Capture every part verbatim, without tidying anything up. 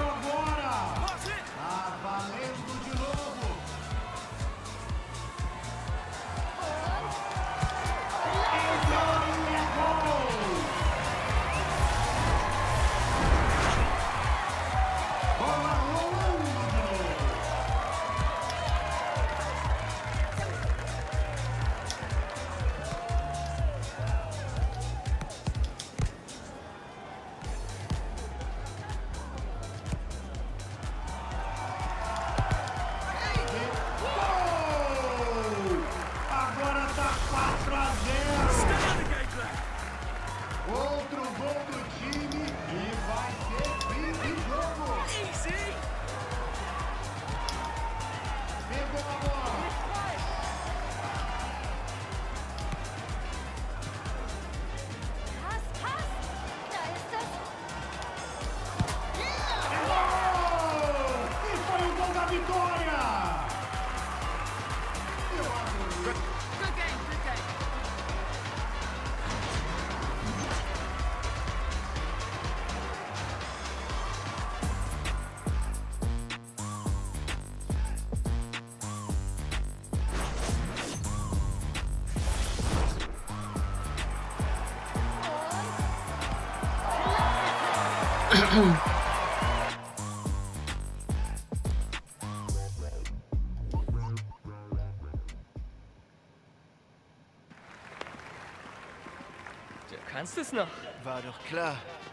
agora! Tá valendo de novo! E é gol! Bola rolando de novo! Outro gol do time e vai ser fim de jogo. Easy. Pegou a bola. Pass, Pass. Da ist es. É gol! E foi o gol da vitória. Good game, good game. Du kannst es noch. War doch klar.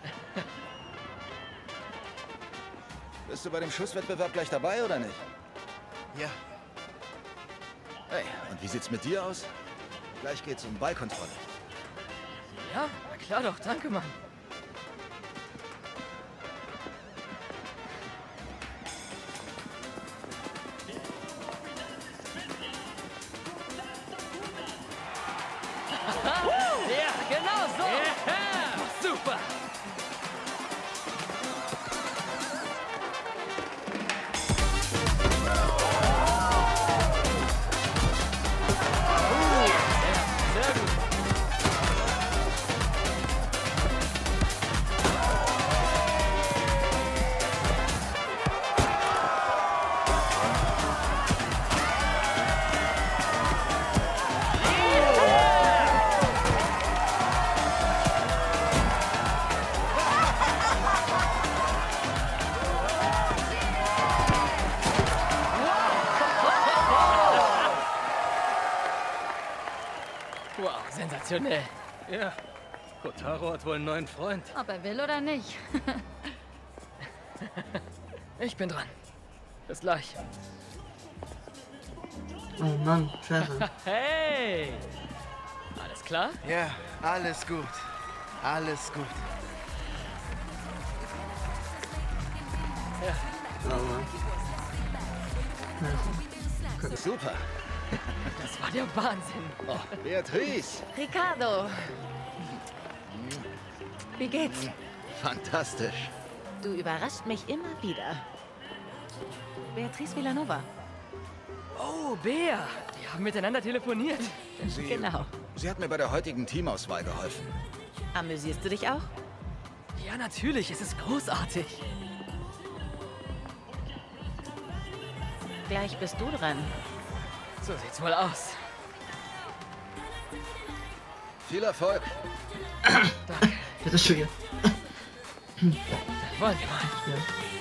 Bist du bei dem Schusswettbewerb gleich dabei oder nicht? Ja. Hey, und wie sieht's mit dir aus? Gleich geht's um Ballkontrolle. Ja, na klar doch, danke, Mann. Ja, genau so. Yeah. Super. Sehr, sehr gut. Wow, sensationell. Ja, Kotaro hat wohl einen neuen Freund. Ob er will oder nicht. Ich bin dran. Bis gleich. Oh Mann, scheiße. Hey! Alles klar? Ja, alles gut. Alles gut. Oh Mann. Scheiße. Super. Das war der Wahnsinn. Oh, Beatrice. Ricardo. Wie geht's? Fantastisch. Du überraschst mich immer wieder. Beatrice Villanova. Oh, Bea. Wir haben miteinander telefoniert. Sie, Genau. Sie hat mir bei der heutigen Teamauswahl geholfen. Amüsierst du dich auch? Ja, natürlich. Es ist großartig. Gleich bist du dran. So sieht's wohl aus. Viel Erfolg. Danke. Das ist schon wieder. Dann wollen wir mal. Ja.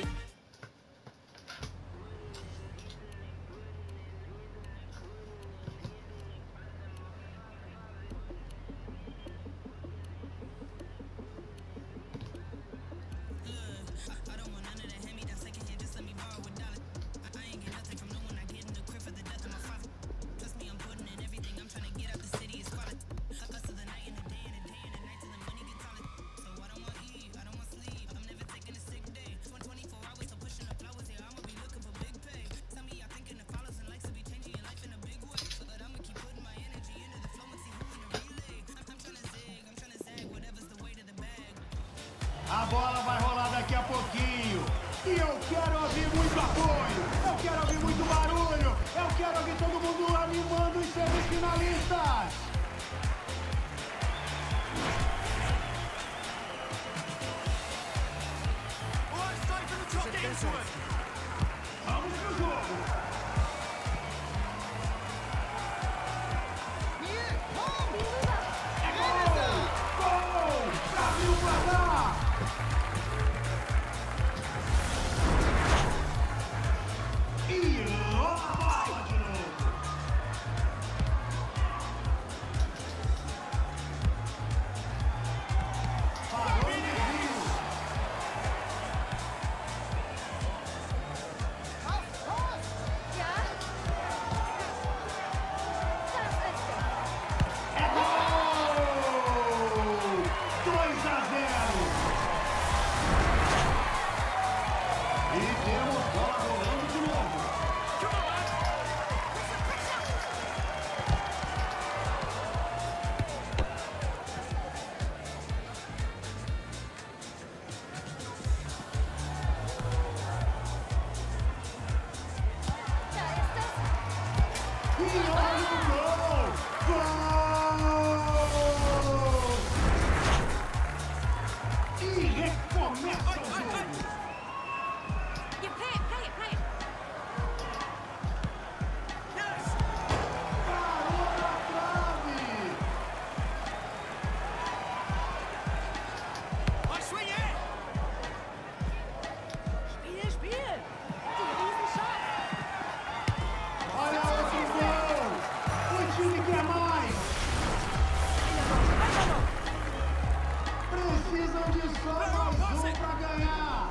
A bola vai rolar daqui a pouquinho. E eu quero ouvir muito apoio. Eu quero ouvir muito barulho. Eu quero ouvir todo mundo animando os semifinalistas. All right, it's time for the drop. Vamos pro jogo. É gol! Gol! Abriu o placar! E rola a bola de novo. Parou o desvio. Ja? Das ist es. É gol! dois a zero. E temos bola rolando de novo. Da ist es. E olha o gol! Gol! E recomeça o jogo. You play it, play it, play it. Parou na trave. Spiel, Spiel. Die Riesenchance. Olha outro gol. O time quer mais. Precisam de só mais um para ganhar.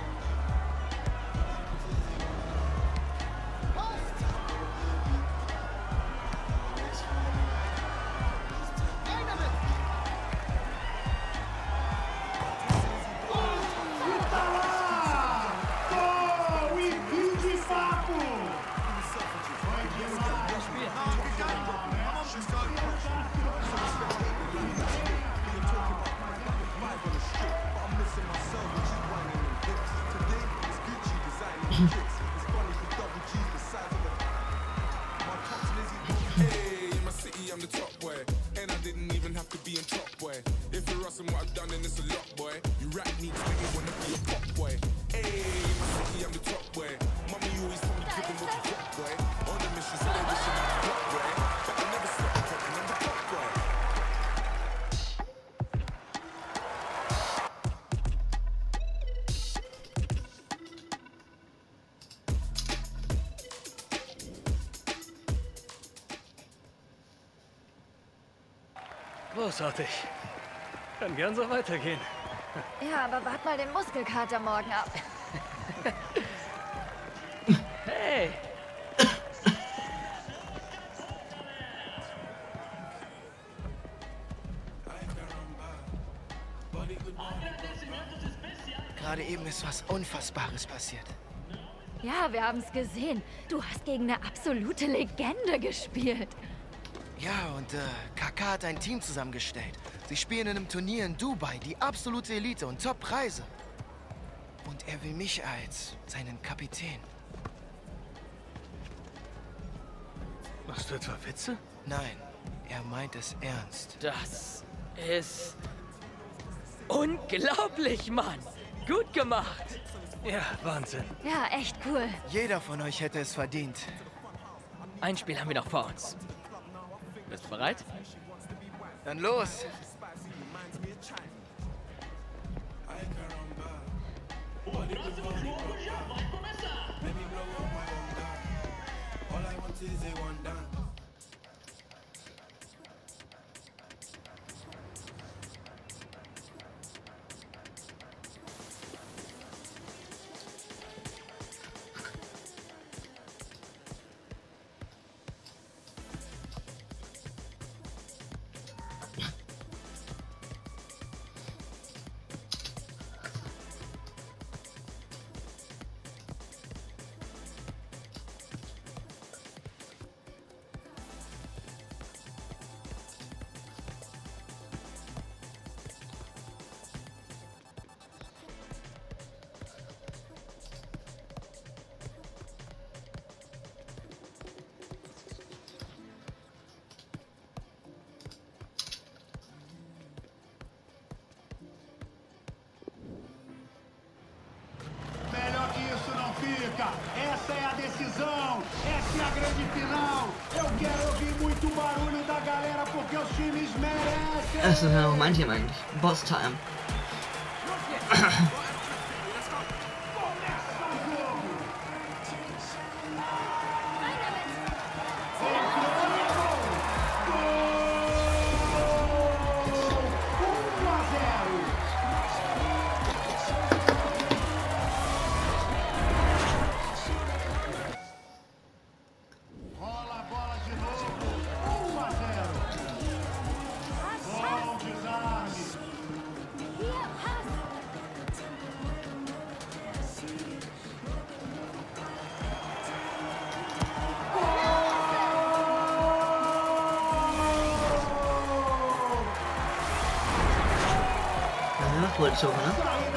E tá lá! Gol e fim de papo! Foi demais! Hey, in my city, I'm the top boy. And I didn't even have to be in top boy. If you're us and what I've done, then it's a lot, boy. You rap needs make me wanna be a pop boy. Hey, in my city, I'm the top boy. Mommy always told me dripping with the top boy. On the mission, so they wishing I was top boy. But I never stop talking, I'm the top boy. Großartig. Kann gern so weitergehen. Ja, aber wart mal den Muskelkater morgen ab. Hey! Gerade eben ist was Unfassbares passiert. Ja, wir haben's gesehen. Du hast gegen eine absolute Legende gespielt. Ja, und äh, Kaká hat ein Team zusammengestellt. Sie spielen in einem Turnier in Dubai, die absolute Elite und Top-Preise. Und er will mich als seinen Kapitän. Machst du etwa Witze? Nein, er meint es ernst. Das ist unglaublich, Mann. Gut gemacht. Ja, Wahnsinn. Ja, echt cool. Jeder von euch hätte es verdient. Ein Spiel haben wir noch vor uns. Bist du bereit? Dann los! Essa é a decisão, essa é a grande final. Eu quero ouvir muito barulho da galera porque os times merecem. Das ist ja auch mein Team eigentlich. Boss Time. Wollte ich auch, ne?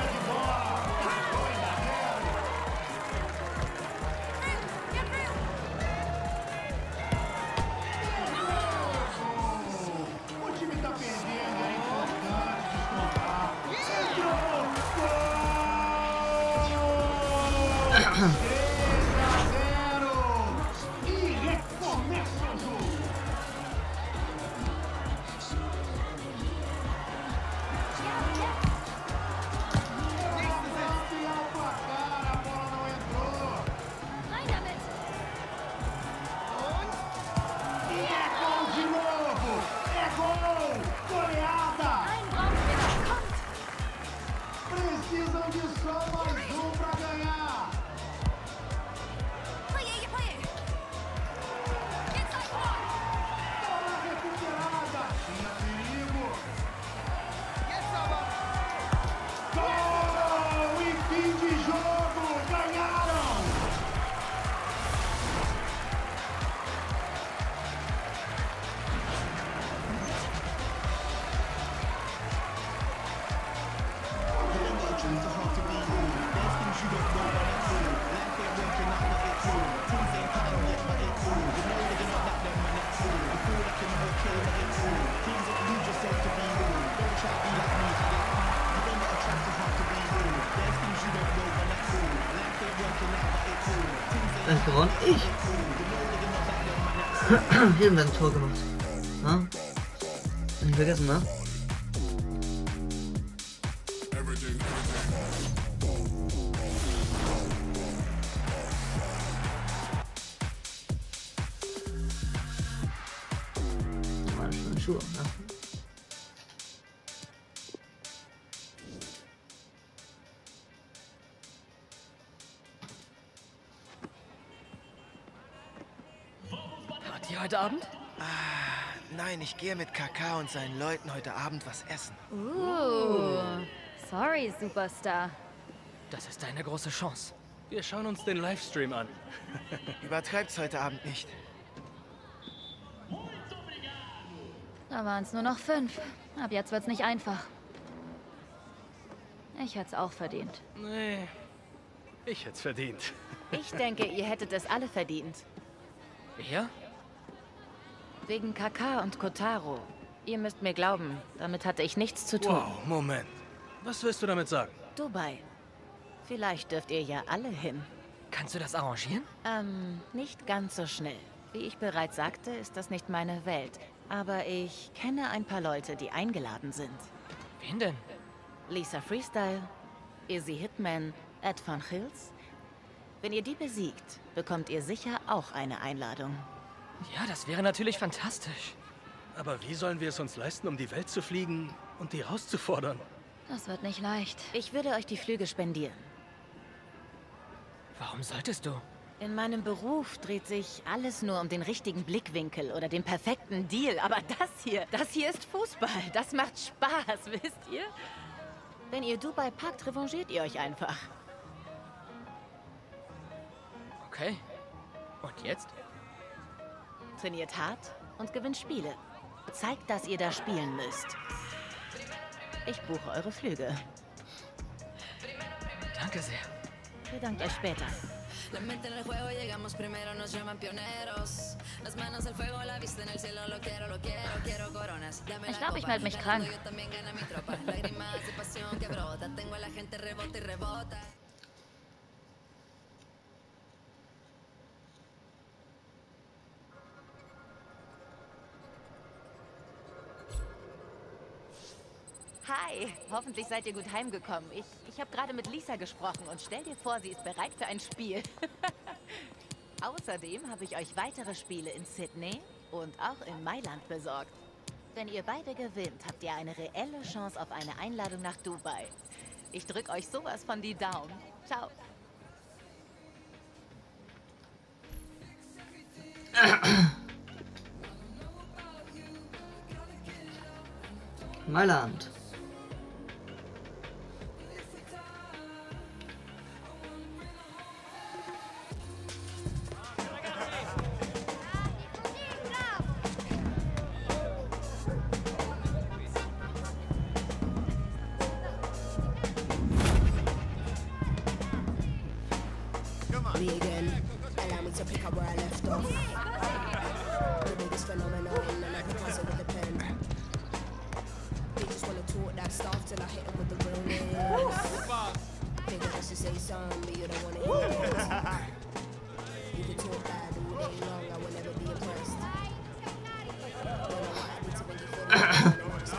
Wer hat gewonnen? Ich. Hier haben wir ein Tor gemacht. Ha? Nicht vergessen, ne? Meine schönen Schuhe, ne? Heute Abend? Ah, nein, ich gehe mit Kaká und seinen Leuten heute Abend was essen. Uh, sorry, Superstar. Das ist deine große Chance. Wir schauen uns den Livestream an. Übertreib's heute Abend nicht. Da waren es nur noch fünf. Ab jetzt wird's nicht einfach. Ich hätte es auch verdient. Nee, ich hätte es verdient. Ich denke, ihr hättet es alle verdient. Wer? Wegen Kaká und Kotaro. Ihr müsst mir glauben, damit hatte ich nichts zu tun. Wow, Moment. Was willst du damit sagen? Dubai. Vielleicht dürft ihr ja alle hin. Kannst du das arrangieren? Ähm, nicht ganz so schnell. Wie ich bereits sagte, ist das nicht meine Welt. Aber ich kenne ein paar Leute, die eingeladen sind. Wen denn? Lisa Freestyle, Izzy Hitman, Ed van Gils. Wenn ihr die besiegt, bekommt ihr sicher auch eine Einladung. Ja, das wäre natürlich fantastisch. Aber wie sollen wir es uns leisten, um die Welt zu fliegen und die rauszufordern? Das wird nicht leicht. Ich würde euch die Flüge spendieren. Warum solltest du? In meinem Beruf dreht sich alles nur um den richtigen Blickwinkel oder den perfekten Deal. Aber das hier, das hier ist Fußball. Das macht Spaß, wisst ihr? Wenn ihr Dubai packt, revanchiert ihr euch einfach. Okay. Und jetzt? Trainiert hart und gewinnt Spiele. Zeigt, dass ihr da spielen müsst. Ich buche eure Flüge. Danke sehr. Bedankt euch später. Ich glaube, ich melde mich krank. Hi, hoffentlich seid ihr gut heimgekommen. Ich, ich habe gerade mit Lisa gesprochen und stell dir vor, sie ist bereit für ein Spiel. Außerdem habe ich euch weitere Spiele in Sydney und auch in Mailand besorgt. Wenn ihr beide gewinnt, habt ihr eine reelle Chance auf eine Einladung nach Dubai. Ich drück euch sowas von die Daumen. Ciao. Mailand. Me again. Allow me to pick up where I left off. The biggest phenomenon, and I can pass it with the pen. They just wanna talk that stuff till I hit them with the realness. Figure I should say something, but you don't wanna hear it. You can talk bad all day long, I will never be impressed. Don't know what I need to make you feel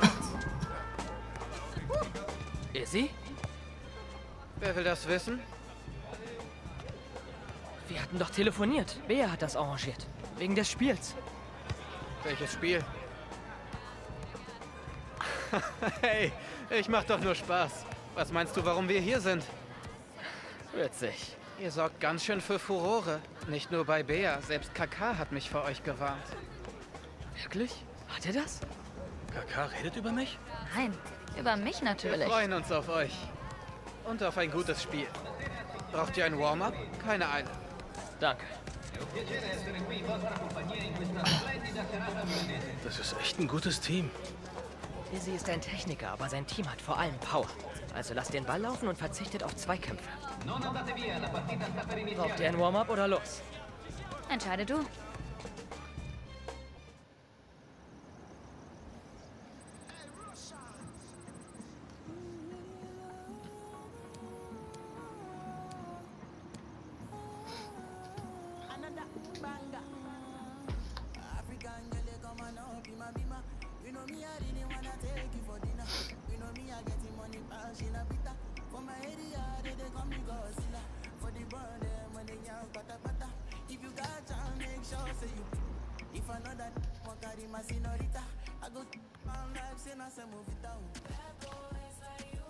like Izzy? Wer will das wissen? Wir hatten doch telefoniert. Bea hat das arrangiert. Wegen des Spiels. Welches Spiel? Hey, ich mach doch nur Spaß. Was meinst du, warum wir hier sind? Witzig. Ihr sorgt ganz schön für Furore. Nicht nur bei Bea, selbst Kaka hat mich vor euch gewarnt. Wirklich? Hat er das? Kaka redet über mich? Nein, über mich Wir natürlich. freuen uns auf euch. Und auf ein gutes Spiel. Braucht ihr ein Warm-up? Keine Eile. Danke. Das ist echt ein gutes Team. Izzy ist ein Techniker, aber sein Team hat vor allem Power. Also lasst den Ball laufen und verzichtet auf Zweikämpfe. Braucht ihr ein Warm-up oder los? Entscheide du. I go my life, say I say move it down. Bad boys like you.